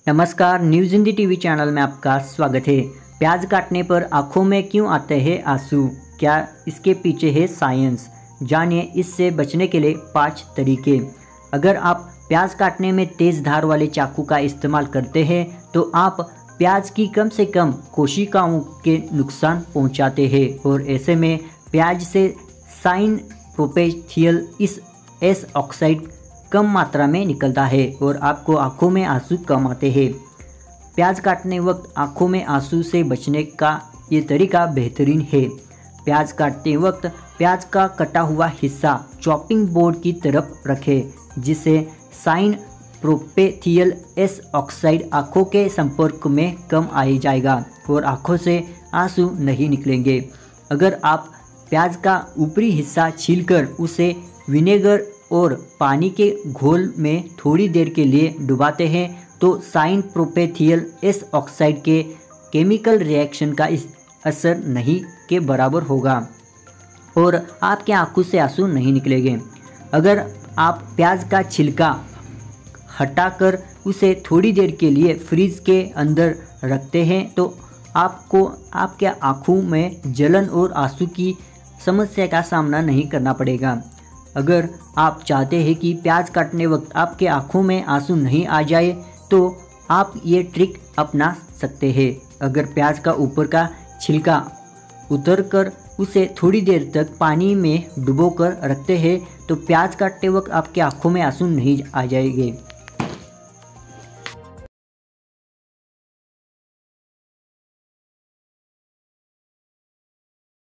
नमस्कार, news Hindi TV channel में आपका स्वागत है। प्याज काटने पर आंखों में क्यों आते हैं आंसू, क्या इसके पीछे है साइंस? जानिए इससे बचने के लिए 5 तरीके। अगर आप प्याज काटने में तेज़ धार वाले चाकू का इस्तेमाल करते हैं तो आप प्याज की कम से कम कोशिकाओं के नुकसान पहुंचाते हैं और ऐसे में प्याज से साइन प्रोपेथियल इस एस ऑक्साइड कम मात्रा में निकलता है और आपको आंखों में आंसू कम आते हैं। प्याज काटने वक्त आंखों में आंसू से बचने का ये तरीका बेहतरीन है। प्याज काटते वक्त प्याज का कटा हुआ हिस्सा चॉपिंग बोर्ड की तरफ रखें, जिससे साइन प्रोपेथियल एस ऑक्साइड आंखों के संपर्क में कम आ जाएगा और आंखों से आंसू नहीं निकलेंगे। अगर आप प्याज का ऊपरी हिस्सा छीलकर उसे विनेगर और पानी के घोल में थोड़ी देर के लिए डुबाते हैं तो साइन प्रोपेथियल एस ऑक्साइड के केमिकल रिएक्शन का इस असर नहीं के बराबर होगा और आपके आंखों से आंसू नहीं निकलेंगे। अगर आप प्याज का छिलका हटाकर उसे थोड़ी देर के लिए फ्रीज के अंदर रखते हैं तो आपको आपके आंखों में जलन और आंसू की समस्या का सामना नहीं करना पड़ेगा। अगर आप चाहते हैं कि प्याज काटने वक्त आपके आंखों में आंसू नहीं आ जाए तो आप ये ट्रिक अपना सकते हैं। अगर प्याज का ऊपर का छिलका उतारकर उसे थोड़ी देर तक पानी में डुबोकर रखते हैं तो प्याज काटते वक्त आपके आंखों में आंसू नहीं आ जाएंगे।